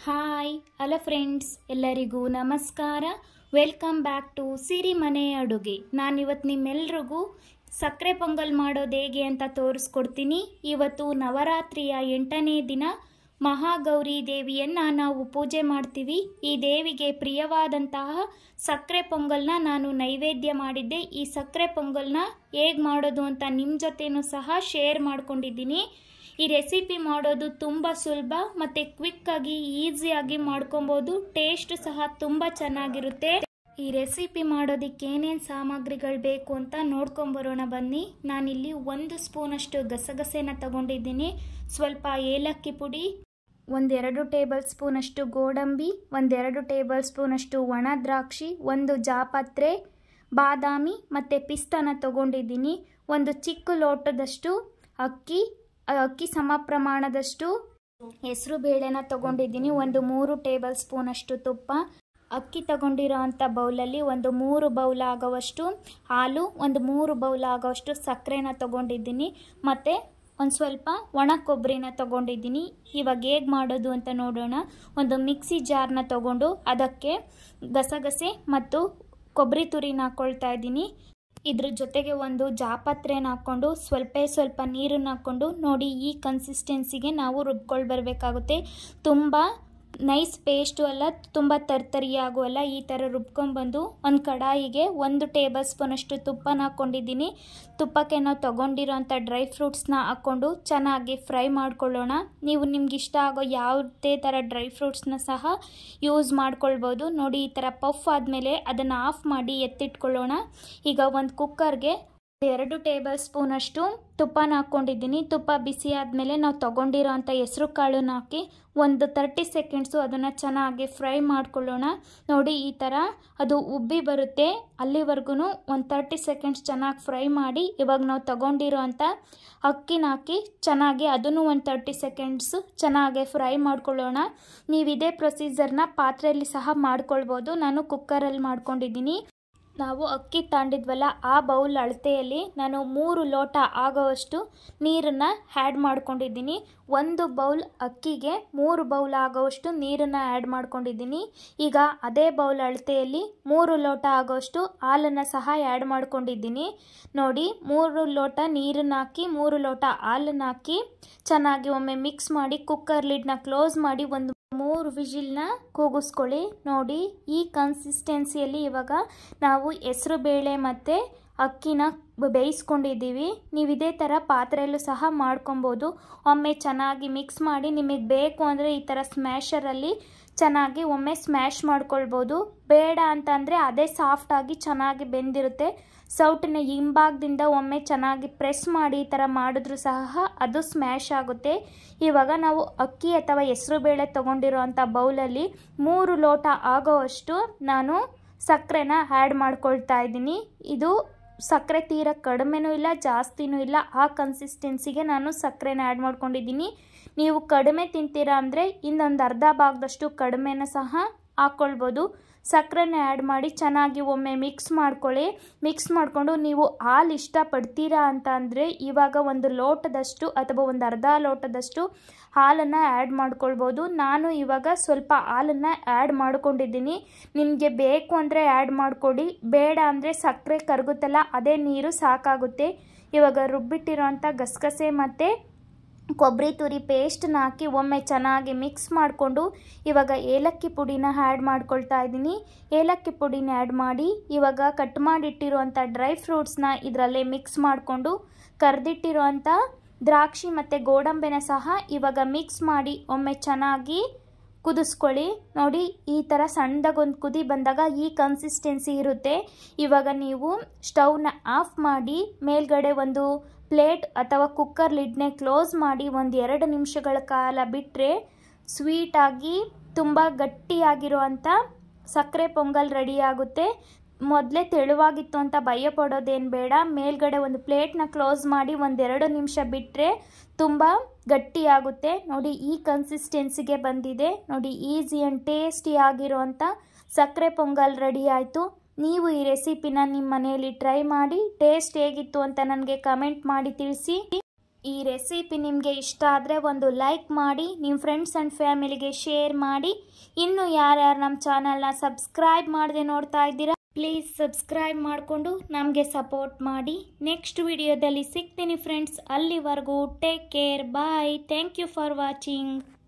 Hi hello friends, ಎಲ್ಲರಿಗೂ ನಮಸ್ಕಾರ. Welcome back to ಸಿರಿಮನೆಯಡುಗೆ. ನಾನಿವತ್ತು ನಿಮ್ಮೆಲ್ರಿಗೂ ಸಕ್ಕರೆ ಪೊಂಗಲ್ ಮಾಡೋದು ಹೇಗೆ ಅಂತ ತೋರಿಸ್ಕೊಡ್ತೀನಿ. ಇವತ್ತು ನವರಾತ್ರಿಯ 8ನೇ ದಿನ ಮಹಾಗೌರಿ ದೇವಿಯನ್ನು ನಾವು ಪೂಜೆ ಮಾಡ್ತೀವಿ. ಈ ದೇವಿಗೆ ಪ್ರಿಯವಾದಂತಹ ಸಕ್ಕರೆ ಪೊಂಗಲ್ನ ನಾನು ನೈವೇದ್ಯ ಮಾಡಿದ್ದೆ. ಈ ಸಕ್ಕರೆ ಪೊಂಗಲ್ನ ಹೇಗೆ ಮಾಡೋದು ಅಂತ ನಿಮ್ಮ ಜೊತೆನೂ ಸಹ ಶೇರ್ ಮಾಡ್ಕೊಂಡಿದ್ದೀನಿ. ಈ ರೆಸಿಪಿ ಮಾಡೋದು ತುಂಬ ಸುಲಭ ಮತ್ತು ಕ್ವಿಕ್ಕಾಗಿ ಈಸಿಯಾಗಿ ಮಾಡ್ಕೊಬೋದು. ಟೇಸ್ಟ್ ಸಹ ತುಂಬ ಚೆನ್ನಾಗಿರುತ್ತೆ. ಈ ರೆಸಿಪಿ ಮಾಡೋದಕ್ಕೆ ಏನೇನು ಸಾಮಗ್ರಿಗಳು ಬೇಕು ಅಂತ ನೋಡ್ಕೊಂಬರೋಣ ಬನ್ನಿ. ನಾನಿಲ್ಲಿ 1 ಸ್ಪೂನಷ್ಟು ಗಸಗಸೆನ ತಗೊಂಡಿದ್ದೀನಿ, ಸ್ವಲ್ಪ ಏಲಕ್ಕಿ ಪುಡಿ, 1-2 ಟೇಬಲ್ ಸ್ಪೂನಷ್ಟು ಗೋಡಂಬಿ, 1-2 ಟೇಬಲ್ ಸ್ಪೂನಷ್ಟು ಒಣ ದ್ರಾಕ್ಷಿ, 1 ಜಾಪತ್ರೆ, ಬಾದಾಮಿ ಮತ್ತು ಪಿಸ್ತಾನ ತಗೊಂಡಿದ್ದೀನಿ, 1 ಚಿಕ್ಕ ಲೋಟದಷ್ಟು ಅಕ್ಕಿ ಸಮ ಪ್ರಮಾಣದಷ್ಟು ಹೆಸರು ಬೇಳೆನ ತಗೊಂಡಿದ್ದೀನಿ, 3 ಟೇಬಲ್ ಸ್ಪೂನಷ್ಟು ತುಪ್ಪ, ಅಕ್ಕಿ ತಗೊಂಡಿರೋ ಅಂಥ ಬೌಲಲ್ಲಿ 3 ಬೌಲ್ ಆಗೋವಷ್ಟು ಹಾಲು, 3 ಬೌಲ್ ಆಗೋವಷ್ಟು ಸಕ್ಕರೆನ ತಗೊಂಡಿದ್ದೀನಿ, ಮತ್ತು ಒಂದು ಸ್ವಲ್ಪ ಒಣ ಕೊಬ್ಬರಿನ ತಗೊಂಡಿದ್ದೀನಿ. ಇವಾಗ ಹೇಗೆ ಮಾಡೋದು ಅಂತ ನೋಡೋಣ. ಒಂದು ಮಿಕ್ಸಿ ಜಾರ್ನ ತಗೊಂಡು ಅದಕ್ಕೆ ಗಸಗಸೆ ಮತ್ತು ಕೊಬ್ಬರಿ ತುರಿನ ಹಾಕ್ಕೊಳ್ತಾ ಇದ್ದೀನಿ. ಇದ್ರ ಜೊತೆಗೆ 1 ಜಾಪತ್ರೆನ ಹಾಕ್ಕೊಂಡು ಸ್ವಲ್ಪ ನೀರನ್ನು ಹಾಕ್ಕೊಂಡು ನೋಡಿ ಈ ಕನ್ಸಿಸ್ಟೆನ್ಸಿಗೆ ನಾವು ರುಬ್ಕೊಂಡು ಬರಬೇಕಾಗುತ್ತೆ. ತುಂಬ ನೈಸ್ ಪೇಸ್ಟು ಅಲ್ಲ, ತುಂಬ ತರ್ತರಿಯಾಗೂ ಅಲ್ಲ, ಈ ಥರ ರುಬ್ಕೊಂಡ್ಬಂದು ಒಂದು ಕಡಾಯಿಗೆ 1 ಟೇಬಲ್ ಸ್ಪೂನಷ್ಟು ತುಪ್ಪನ ಹಾಕ್ಕೊಂಡಿದ್ದೀನಿ. ತುಪ್ಪಕ್ಕೆ ನಾವು ತೊಗೊಂಡಿರೋ ಅಂಥ ಡ್ರೈ ಫ್ರೂಟ್ಸ್ನ ಹಾಕ್ಕೊಂಡು ಚೆನ್ನಾಗಿ ಫ್ರೈ ಮಾಡ್ಕೊಳ್ಳೋಣ. ನೀವು ನಿಮ್ಗೆ ಇಷ್ಟ ಆಗೋ ಯಾವುದೇ ಥರ ಡ್ರೈ ಫ್ರೂಟ್ಸ್ನ ಸಹ ಯೂಸ್ ಮಾಡ್ಕೊಳ್ಬೋದು. ನೋಡಿ ಈ ಥರ ಪಫ್ ಆದಮೇಲೆ ಅದನ್ನು ಆಫ್ ಮಾಡಿ ಎತ್ತಿಟ್ಕೊಳ್ಳೋಣ. ಈಗ ಒಂದು ಕುಕ್ಕರ್ಗೆ 2 ಟೇಬಲ್ ಸ್ಪೂನಷ್ಟು ತುಪ್ಪನ ಹಾಕ್ಕೊಂಡಿದ್ದೀನಿ. ತುಪ್ಪ ಬಿಸಿ ಆದಮೇಲೆ ನಾವು ತೊಗೊಂಡಿರೋ ಅಂಥ ಹೆಸರು ಕಾಳನ್ನ ಹಾಕಿ ಒಂದು 30 ಸೆಕೆಂಡ್ಸು ಅದನ್ನು ಚೆನ್ನಾಗಿ ಫ್ರೈ ಮಾಡ್ಕೊಳ್ಳೋಣ. ನೋಡಿ ಈ ಥರ ಅದು ಉಬ್ಬಿ ಬರುತ್ತೆ, ಅಲ್ಲಿವರೆಗೂ ಒಂದು 30 ಸೆಕೆಂಡ್ಸ್ ಚೆನ್ನಾಗಿ ಫ್ರೈ ಮಾಡಿ ಇವಾಗ ನಾವು ತೊಗೊಂಡಿರೋ ಅಂಥ ಅಕ್ಕಿನ ಹಾಕಿ ಚೆನ್ನಾಗಿ ಅದನ್ನು ಒಂದು 30 ಸೆಕೆಂಡ್ಸು ಚೆನ್ನಾಗಿ ಫ್ರೈ ಮಾಡ್ಕೊಳ್ಳೋಣ. ನೀವು ಇದೇ ಪ್ರೊಸೀಜರ್ನ ಪಾತ್ರೆಯಲ್ಲಿ ಸಹ ಮಾಡ್ಕೊಳ್ಬೋದು. ನಾನು ಕುಕ್ಕರಲ್ಲಿ ಮಾಡ್ಕೊಂಡಿದ್ದೀನಿ. ನಾವು ಅಕ್ಕಿ ತಾಂಡಿದ್ವಲ್ಲ ಆ ಬೌಲ್ ಅಳತೆಯಲ್ಲಿ ನಾನು 3 ಲೋಟ ಆಗೋವಷ್ಟು ನೀರನ್ನು ಆ್ಯಡ್ ಮಾಡ್ಕೊಂಡಿದ್ದೀನಿ. 1 ಬೌಲ್ ಅಕ್ಕಿಗೆ 3 ಬೌಲ್ ಆಗೋವಷ್ಟು ನೀರನ್ನು ಆ್ಯಡ್ ಮಾಡ್ಕೊಂಡಿದ್ದೀನಿ. ಈಗ ಅದೇ ಬೌಲ್ ಅಳತೆಯಲ್ಲಿ 3 ಲೋಟ ಆಗೋವಷ್ಟು ಹಾಲನ್ನು ಸಹ ಆ್ಯಡ್ ಮಾಡ್ಕೊಂಡಿದ್ದೀನಿ. ನೋಡಿ 3 ಲೋಟ ನೀರನ್ನು ಹಾಕಿ 3 ಲೋಟ ಹಾಲನ್ನು ಹಾಕಿ ಚೆನ್ನಾಗಿ ಒಮ್ಮೆ ಮಿಕ್ಸ್ ಮಾಡಿ ಕುಕ್ಕರ್ ಲಿಡ್ನ ಕ್ಲೋಸ್ ಮಾಡಿ 3 ವಿಜಿಲ್ನ ಕೂಗಿಸ್ಕೊಳ್ಳಿ. ನೋಡಿ ಈ ಕನ್ಸಿಸ್ಟೆನ್ಸಿಯಲ್ಲಿ ಇವಾಗ ನಾವು ಹೆಸರು ಬೇಳೆ ಮತ್ತು ಅಕ್ಕಿನ ಬೇಯಿಸ್ಕೊಂಡಿದ್ದೀವಿ. ನೀವು ಇದೇ ಥರ ಪಾತ್ರೆಯಲ್ಲೂ ಸಹ ಮಾಡ್ಕೊಬೋದು. ಒಮ್ಮೆ ಚೆನ್ನಾಗಿ ಮಿಕ್ಸ್ ಮಾಡಿ ನಿಮಗೆ ಬೇಕು ಅಂದರೆ ಈ ಥರ ಸ್ಮ್ಯಾಶರಲ್ಲಿ ಚೆನ್ನಾಗಿ ಒಮ್ಮೆ ಸ್ಮ್ಯಾಶ್ ಮಾಡ್ಕೊಳ್ಬೋದು. ಬೇಡ ಅಂತಂದರೆ ಅದೇ ಸಾಫ್ಟಾಗಿ ಚೆನ್ನಾಗಿ ಬೆಂದಿರುತ್ತೆ. ಸೌಟಿನ ಹಿಂಭಾಗದಿಂದ ಒಮ್ಮೆ ಚೆನ್ನಾಗಿ ಪ್ರೆಸ್ ಮಾಡಿ ಈ ಥರ ಮಾಡಿದ್ರೂ ಸಹ ಅದು ಸ್ಮ್ಯಾಶ್ ಆಗುತ್ತೆ. ಇವಾಗ ನಾವು ಅಕ್ಕಿ ಅಥವಾ ಹೆಸರು ಬೇಳೆ ತೊಗೊಂಡಿರೋ ಅಂಥ ಬೌಲಲ್ಲಿ 3 ಲೋಟ ಆಗೋವಷ್ಟು ನಾನು ಸಕ್ಕರೆನ ಆ್ಯಡ್ ಮಾಡ್ಕೊಳ್ತಾ ಇದ್ದೀನಿ. ಇದು ಸಕ್ಕರೆ ತೀರ ಕಡಿಮೆನೂ ಇಲ್ಲ ಜಾಸ್ತಿನೂ ಇಲ್ಲ, ಆ ಕನ್ಸಿಸ್ಟೆನ್ಸಿಗೆ ನಾನು ಸಕ್ಕರೆನ ಆ್ಯಡ್ ಮಾಡ್ಕೊಂಡಿದ್ದೀನಿ. ನೀವು ಕಡಿಮೆ ತಿಂತೀರಾ ಅಂದರೆ ಇನ್ನೊಂದು ಅರ್ಧ ಭಾಗದಷ್ಟು ಕಡಿಮೆನ ಸಹ ಹಾಕ್ಕೊಳ್ಬೋದು. ಸಕ್ಕರೆನ ಆ್ಯಡ್ ಮಾಡಿ ಚೆನ್ನಾಗಿ ಒಮ್ಮೆ ಮಿಕ್ಸ್ ಮಾಡ್ಕೊಳ್ಳಿ. ಮಿಕ್ಸ್ ಮಾಡಿಕೊಂಡು ನೀವು ಹಾಲು ಇಷ್ಟಪಡ್ತೀರಾ ಅಂತ ಅಂದರೆ ಇವಾಗ 1 ಲೋಟದಷ್ಟು ಅಥವಾ ಒಂದು ಅರ್ಧ ಲೋಟದಷ್ಟು ಹಾಲನ್ನು ಆ್ಯಡ್ ಮಾಡ್ಕೊಳ್ಬೋದು. ನಾನು ಇವಾಗ ಸ್ವಲ್ಪ ಹಾಲನ್ನು ಆ್ಯಡ್ ಮಾಡ್ಕೊಂಡಿದ್ದೀನಿ. ನಿಮಗೆ ಬೇಕು ಅಂದರೆ ಆ್ಯಡ್ ಮಾಡಿಕೊಡಿ, ಬೇಡ ಅಂದರೆ ಸಕ್ಕರೆ ಕರಗುತ್ತಲ್ಲ ಅದೇ ನೀರು ಸಾಕಾಗುತ್ತೆ. ಇವಾಗ ರುಬ್ಬಿಟ್ಟಿರೋ ಅಂಥ ಗಸಗಸೆ ಮತ್ತು ಕೊಬ್ಬರಿ ತುರಿ ಪೇಸ್ಟನ್ನ ಹಾಕಿ ಒಮ್ಮೆ ಚೆನ್ನಾಗಿ ಮಿಕ್ಸ್ ಮಾಡಿಕೊಂಡು ಇವಾಗ ಏಲಕ್ಕಿ ಪುಡಿನ ಆ್ಯಡ್ ಮಾಡ್ಕೊಳ್ತಾ ಇದ್ದೀನಿ. ಏಲಕ್ಕಿ ಪುಡಿನ ಆ್ಯಡ್ ಮಾಡಿ ಇವಾಗ ಕಟ್ ಮಾಡಿಟ್ಟಿರುವಂಥ ಡ್ರೈ ಫ್ರೂಟ್ಸ್ನ ಇದರಲ್ಲೇ ಮಿಕ್ಸ್ ಮಾಡಿಕೊಂಡು ಕರೆದಿಟ್ಟಿರುವಂಥ ದ್ರಾಕ್ಷಿ ಮತ್ತು ಗೋಡಂಬಿನ ಸಹ ಇವಾಗ ಮಿಕ್ಸ್ ಮಾಡಿ ಒಮ್ಮೆ ಚೆನ್ನಾಗಿ ಕುದಿಸ್ಕೊಳ್ಳಿ. ನೋಡಿ ಈ ಥರ ಸಣ್ಣದಾಗೊಂದು ಕುದಿ ಬಂದಾಗ ಈ ಕನ್ಸಿಸ್ಟೆನ್ಸಿ ಇರುತ್ತೆ. ಇವಾಗ ನೀವು ಸ್ಟವ್ನ ಆಫ್ ಮಾಡಿ ಮೇಲ್ಗಡೆ ಒಂದು ಪ್ಲೇಟ್ ಅಥವಾ ಕುಕ್ಕರ್ ಲಿಡ್ನೇ ಕ್ಲೋಸ್ ಮಾಡಿ 1-2 ನಿಮಿಷಗಳ ಕಾಲ ಬಿಟ್ಟರೆ ಸ್ವೀಟಾಗಿ ತುಂಬ ಗಟ್ಟಿಯಾಗಿರುವಂಥ ಸಕ್ಕರೆ ಪೊಂಗಲ್ ರೆಡಿಯಾಗುತ್ತೆ. ಮೊದಲೇ ತೆಳುವಾಗಿತ್ತು ಅಂತ ಭಯ ಪಡೋದೇನು ಬೇಡ. ಮೇಲ್ಗಡೆ ಒಂದು ಪ್ಲೇಟ್ನ ಕ್ಲೋಸ್ ಮಾಡಿ 1-2 ನಿಮಿಷ ಬಿಟ್ಟರೆ ತುಂಬ ಗಟ್ಟಿಯಾಗುತ್ತೆ. ನೋಡಿ ಈ ಕನ್ಸಿಸ್ಟೆನ್ಸಿಗೆ ಬಂದಿದೆ. ನೋಡಿ ಈಸಿ ಆ್ಯಂಡ್ ಟೇಸ್ಟಿ ಆಗಿರುವಂಥ ಸಕ್ಕರೆ ಪೊಂಗಲ್ ರೆಡಿ ಆಯಿತು. ನೀವು ಈ ರೆಸಿಪಿನ ನಿಮ್ಮ ಮನೆಯಲ್ಲಿ ಟ್ರೈ ಮಾಡಿ ಟೇಸ್ಟ್ ಹೇಗಿತ್ತು ಅಂತ ನನಗೆ ಕಮೆಂಟ್ ಮಾಡಿ ತಿಳಿಸಿ. ಈ ರೆಸಿಪಿ ನಿಮಗೆ ಇಷ್ಟ ಆದರೆ ಒಂದು ಲೈಕ್ ಮಾಡಿ, ನಿಮ್ಮ ಫ್ರೆಂಡ್ಸ್ ಆ್ಯಂಡ್ ಫ್ಯಾಮಿಲಿಗೆ ಶೇರ್ ಮಾಡಿ. ಇನ್ನು ಯಾರ್ಯಾರು ನಮ್ಮ ಚಾನಲ್ನ ಸಬ್ಸ್ಕ್ರೈಬ್ ಮಾಡದೆ ನೋಡ್ತಾ ಇದ್ದೀರಾ, ಪ್ಲೀಸ್ ಸಬ್ಸ್ಕ್ರೈಬ್ ಮಾಡಿಕೊಂಡು ನಮಗೆ ಸಪೋರ್ಟ್ ಮಾಡಿ. ನೆಕ್ಸ್ಟ್ ವಿಡಿಯೋದಲ್ಲಿ ಸಿಗ್ತೀನಿ ಫ್ರೆಂಡ್ಸ್. ಅಲ್ಲಿವರೆಗೂ take care, bye. Thank you for watching.